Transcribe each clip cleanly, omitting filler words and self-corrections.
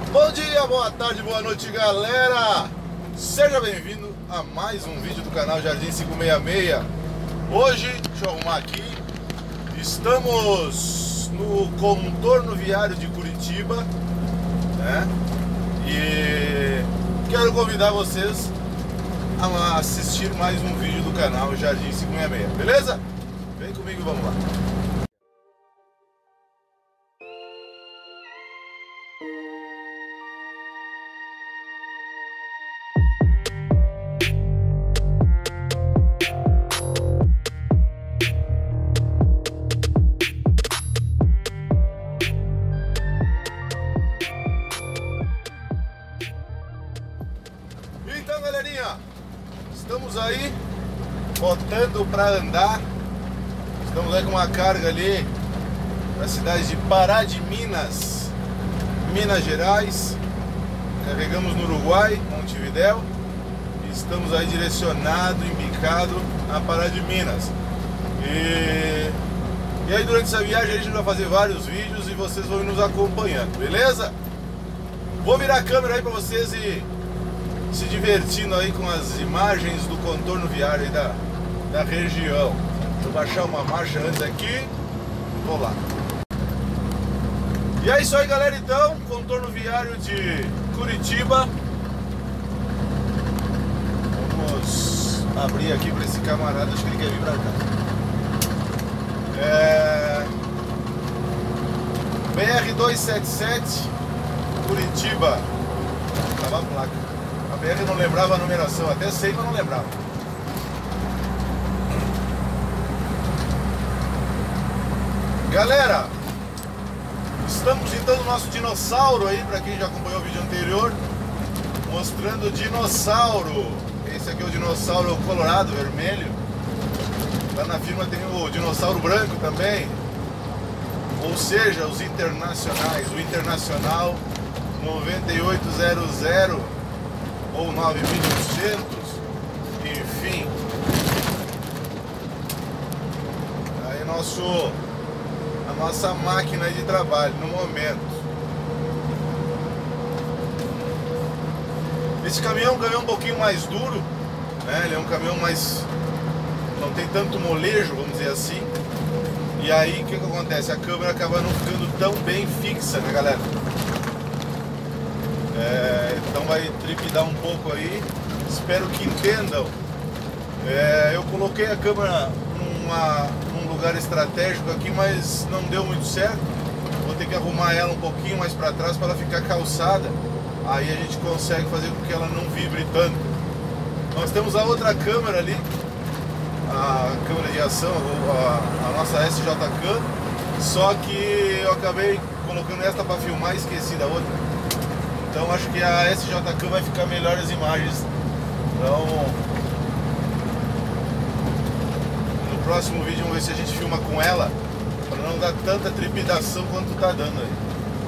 Bom dia, boa tarde, boa noite, galera! Seja bem-vindo a mais um vídeo do canal Jardim 566. Hoje, deixa eu arrumar aqui, estamos no contorno viário de Curitiba, né? E quero convidar vocês a assistir mais um vídeo do canal Jardim 566, beleza? Vem comigo, vamos lá! Então, galerinha, estamos aí botando para andar. Estamos aí com uma carga ali na cidade de Pará de Minas, Minas Gerais. Carregamos no Uruguai, Montevidéu, e estamos aí direcionado, embicado a Pará de Minas. E aí durante essa viagem a gente vai fazer vários vídeos e vocês vão nos acompanhando, beleza? Vou virar a câmera aí para vocês e se divertindo aí com as imagens do contorno viário aí da região. Vou baixar uma marcha antes aqui. Vou lá. E é isso aí, galera, então, contorno viário de Curitiba. Vamos abrir aqui para esse camarada, acho que ele quer vir pra cá. BR-277 Curitiba. Tava a placa. A BR não lembrava a numeração, até sei, mas não lembrava. Galera, estamos então no nosso dinossauro aí, para quem já acompanhou o vídeo anterior, mostrando o dinossauro. Esse aqui é o dinossauro colorado, vermelho. Lá na firma tem o dinossauro branco também. Ou seja, os internacionais, o Internacional 9800 ou 9800, enfim. Aí a nossa máquina de trabalho no momento. Esse caminhão é um caminhão um pouquinho mais duro, né? Ele é um caminhão mais, não tem tanto molejo, vamos dizer assim. E aí o que acontece? A câmera acaba não ficando tão bem fixa, né, galera? Então vai trepidar um pouco aí. Espero que entendam. Eu coloquei a câmera num lugar estratégico aqui, mas não deu muito certo. Vou ter que arrumar ela um pouquinho mais para trás para ela ficar calçada. Aí a gente consegue fazer com que ela não vibre tanto. Nós temos a outra câmera ali, a câmera de ação, a nossa SJCam. Só que eu acabei colocando esta para filmar e esqueci da outra. Então acho que a SJCam vai ficar melhor as imagens. Então no próximo vídeo vamos ver se a gente filma com ela, para não dar tanta trepidação quanto tá dando aí.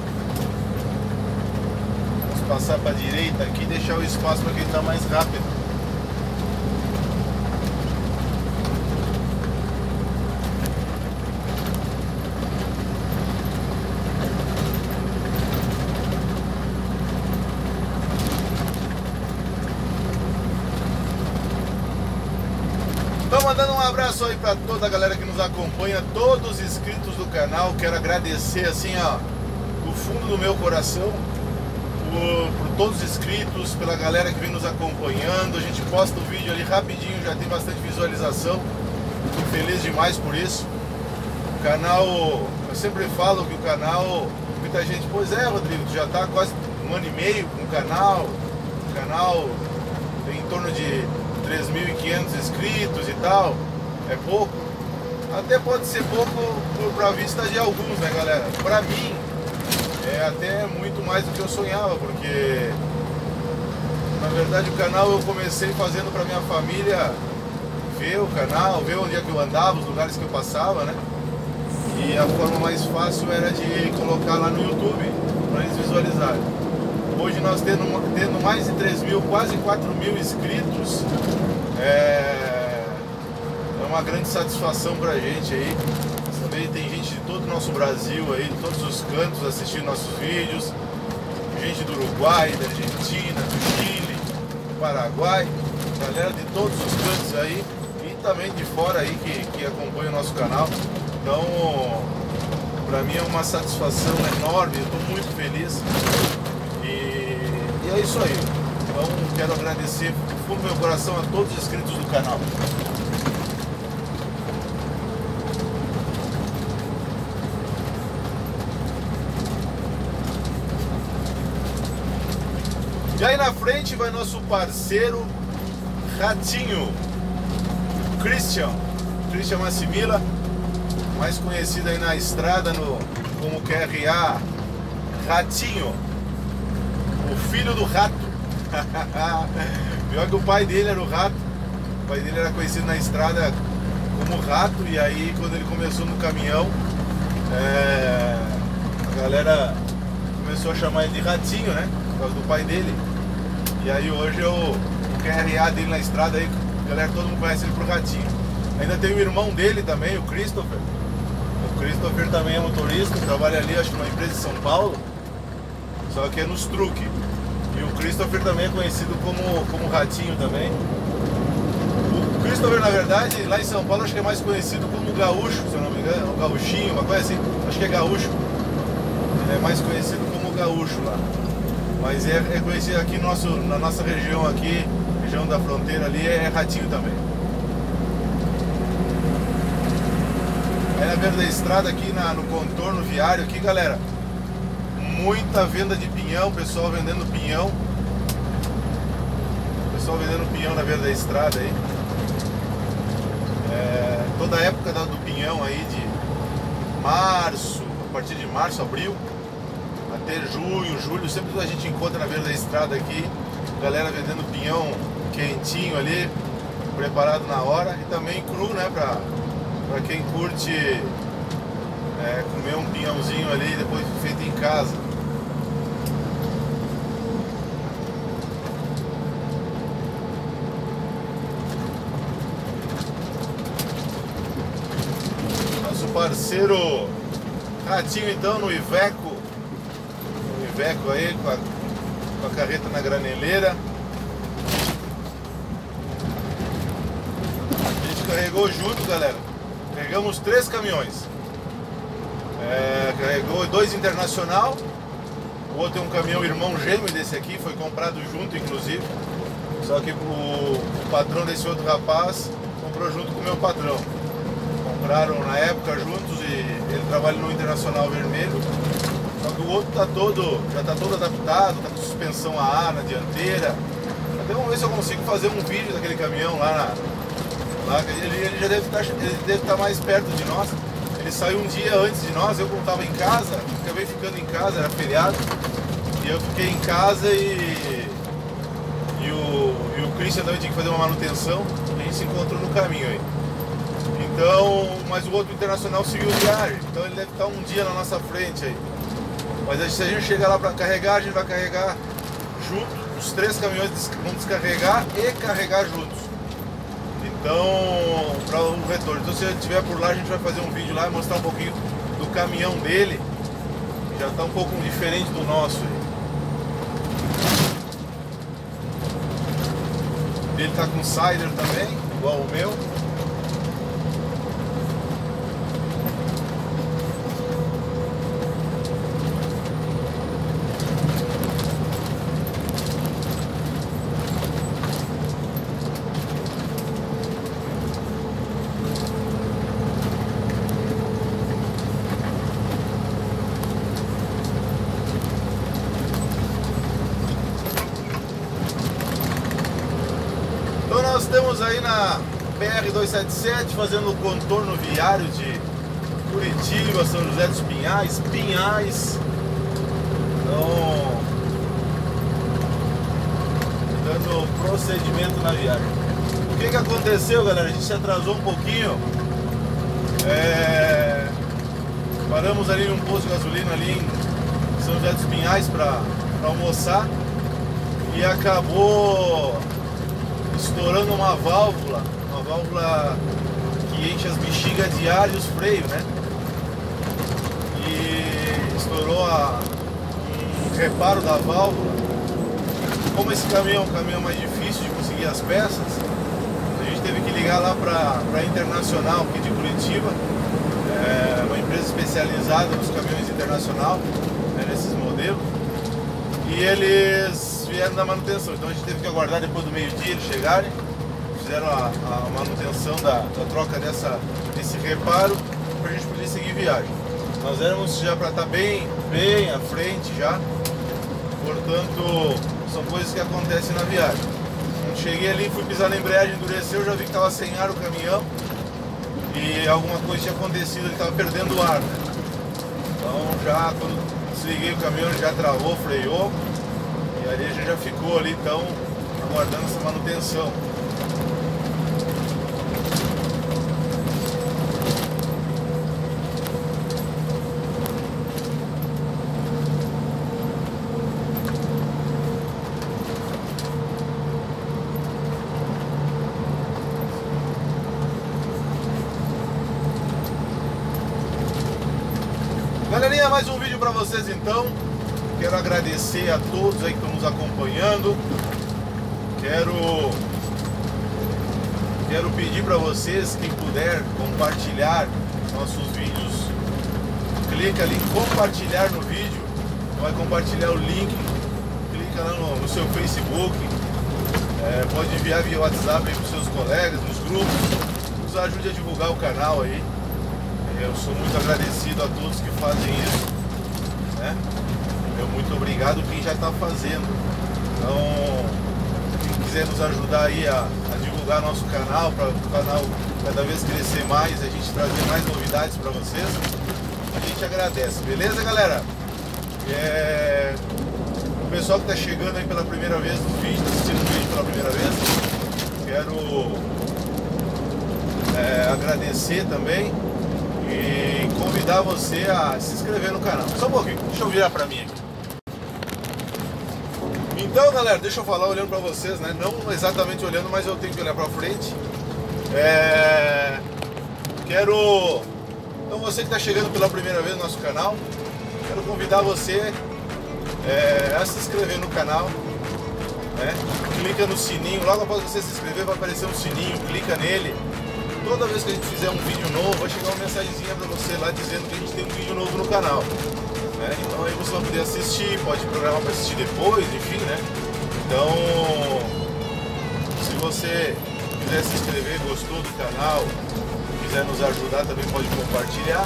Vamos passar para a direita aqui e deixar o espaço para quem tá mais rápido. Então, mandando um abraço aí para toda a galera que nos acompanha, todos os inscritos do canal. Quero agradecer assim, ó, do fundo do meu coração por todos os inscritos, pela galera que vem nos acompanhando. A gente posta o vídeo ali rapidinho, já tem bastante visualização. Fico feliz demais por isso. O canal, eu sempre falo que o canal, muita gente, pois é, Rodrigo, tu já tá quase 1 ano e meio com o canal. O canal tem em torno de 3.500 inscritos e tal. É pouco? Até pode ser pouco pra vista de alguns, né, galera? Pra mim é até muito mais do que eu sonhava, porque na verdade o canal eu comecei fazendo pra minha família ver o canal, ver onde é que eu andava, os lugares que eu passava, né? E a forma mais fácil era de colocar lá no YouTube pra eles visualizarem. Hoje nós tendo mais de 3.000, quase 4.000 inscritos, é uma grande satisfação pra gente aí. Também tem gente de todo o nosso Brasil aí, de todos os cantos assistindo nossos vídeos. gente do Uruguai, da Argentina, do Chile, do Paraguai, galera de todos os cantos aí e também de fora aí que acompanha o nosso canal. Então, para mim é uma satisfação enorme, eu estou muito feliz e é isso aí. Então, quero agradecer do fundo do meu coração a todos os inscritos do canal. E aí na frente vai nosso parceiro Ratinho, Christian Massimila, mais conhecido aí na estrada como QRA Ratinho, o filho do rato. Pior que o pai dele era o rato, o pai dele era conhecido na estrada como Rato, e aí quando ele começou no caminhão, a galera começou a chamar ele de Ratinho, né, por causa do pai dele. E aí hoje o QRA dele na estrada aí, galera, todo mundo conhece ele por Ratinho. Ainda tem o irmão dele também, o Christopher. O Christopher também é motorista, trabalha ali, acho que numa empresa de São Paulo, só que é nos truques. E o Christopher também é conhecido como Ratinho também. O Christopher, na verdade, lá em São Paulo, acho que é mais conhecido como Gaúcho, se eu não me engano, o Gaúchinho, uma coisa assim, acho que é Gaúcho. Ele é mais conhecido como Gaúcho lá. Mas é conhecido aqui na nossa região aqui, região da fronteira ali, é Ratinho também. Aí na beira da estrada aqui, no contorno viário aqui, galera, muita venda de pinhão, pessoal vendendo pinhão. Pessoal vendendo pinhão na beira da estrada aí. Toda a época do pinhão aí de março, a partir de março, abril, até junho, julho, sempre a gente encontra na beira da estrada aqui, galera vendendo pinhão quentinho ali, preparado na hora, e também cru, né, pra quem curte comer um pinhãozinho ali depois feito em casa. Nosso parceiro Ratinho então no Iveco aí, com a carreta na graneleira. A gente carregou junto, galera. Carregamos 3 caminhões. Carregou 2 internacional. O outro é um caminhão irmão gêmeo desse aqui, foi comprado junto, inclusive. Só que o patrão desse outro rapaz comprou junto com o meu patrão. Compraram na época juntos e ele trabalha no Internacional Vermelho. Só que o outro já está todo adaptado, está com suspensão a ar na dianteira. Até vamos ver se eu consigo fazer um vídeo daquele caminhão lá ele já deve estar mais perto de nós. Ele saiu um dia antes de nós, eu como estava em casa, acabei ficando em casa, era feriado. E eu fiquei em casa e o Christian também tinha que fazer uma manutenção. E a gente se encontrou no caminho aí. Então, mas o outro internacional seguiu viagem, então ele deve estar um dia na nossa frente aí. Mas se a gente chegar lá para carregar, a gente vai carregar junto, os 3 caminhões vão descarregar e carregar juntos. Então, para o retorno. Então, se ele estiver por lá, a gente vai fazer um vídeo lá e mostrar um pouquinho do caminhão dele, que já está um pouco diferente do nosso aí. Ele está com Sider também, igual o meu. Então nós estamos aí na BR-277 fazendo o contorno viário de Curitiba, São José dos Pinhais. Então, dando procedimento na viagem. O que aconteceu, galera? A gente se atrasou um pouquinho. Paramos ali num posto de gasolina ali em São José dos Pinhais para almoçar e acabou estourando uma válvula que enche as bexigas de ar e os freios, né? E estourou reparo da válvula. Como esse caminhão é um caminhão mais difícil de conseguir as peças, a gente teve que ligar lá para a Internacional aqui de Curitiba, uma empresa especializada nos caminhões internacional, nesses modelos, e eles vieram da manutenção. Então a gente teve que aguardar depois do meio-dia eles chegarem, fizeram a manutenção da troca desse reparo para a gente poder seguir viagem. Nós éramos já para estar bem à frente já, portanto são coisas que acontecem na viagem. Quando cheguei ali, fui pisar na embreagem, endureceu, já vi que estava sem ar o caminhão e alguma coisa tinha acontecido, ele estava perdendo o ar, né? Então já quando desliguei o caminhão ele já travou, freou e ali a gente já ficou ali então aguardando essa manutenção. Galerinha, mais um vídeo para vocês então. Quero agradecer a todos aí que estão nos acompanhando. Quero pedir para vocês, quem puder compartilhar nossos vídeos, clica ali em compartilhar no vídeo, vai compartilhar o link, clica lá no seu Facebook, pode enviar via WhatsApp para os seus colegas, nos grupos, nos ajude a divulgar o canal aí. Eu sou muito agradecido a todos que fazem isso, né? Muito obrigado quem já está fazendo. Então, quem quiser nos ajudar aí a divulgar nosso canal, para o canal cada vez crescer mais, a gente trazer mais novidades para vocês, a gente agradece, beleza, galera? O pessoal que está chegando aí pela primeira vez no vídeo, está assistindo o vídeo pela primeira vez, quero agradecer também e convidar você a se inscrever no canal. Só um pouquinho, deixa eu virar pra mim aqui. Então, galera, deixa eu falar olhando pra vocês, né? Não exatamente olhando, mas eu tenho que olhar pra frente. Então, você que tá chegando pela primeira vez no nosso canal, quero convidar você a se inscrever no canal, né? Clica no sininho, logo após você se inscrever vai aparecer um sininho, clica nele. Toda vez que a gente fizer um vídeo novo, vai chegar uma mensagenzinha pra você lá dizendo que a gente tem um vídeo novo no canal, né? Então aí você vai poder assistir, pode programar para assistir depois, enfim, né? Então, se você quiser se inscrever, gostou do canal, quiser nos ajudar, também pode compartilhar.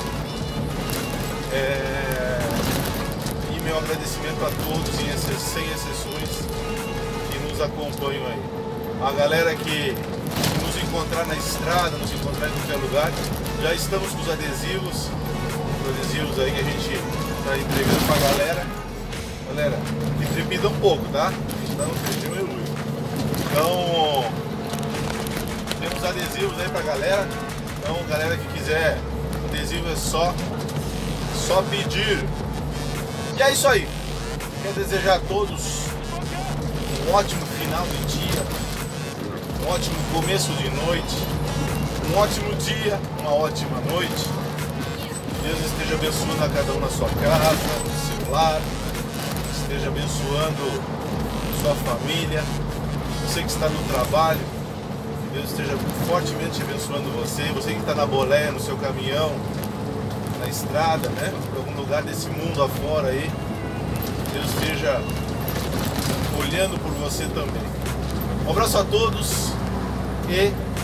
E meu agradecimento a todos, sem exceções, que nos acompanham aí. A galera que nos encontrar na estrada, nos encontrar em qualquer lugar, já estamos com os adesivos aí que a gente está entregando pra galera. Galera, que trepida um pouco, tá? A gente tá no 31. Então, temos adesivos aí pra galera. Então, galera que quiser adesivo é só pedir. E é isso aí. Quero desejar a todos um ótimo final de dia, um ótimo começo de noite, um ótimo dia, uma ótima noite. Deus esteja abençoando a cada um na sua casa, no seu lar, esteja abençoando sua família, você que está no trabalho, que Deus esteja fortemente abençoando você que está na boleia, no seu caminhão, na estrada, né, em algum lugar desse mundo afora aí, Deus esteja olhando por você também. Um abraço a todos e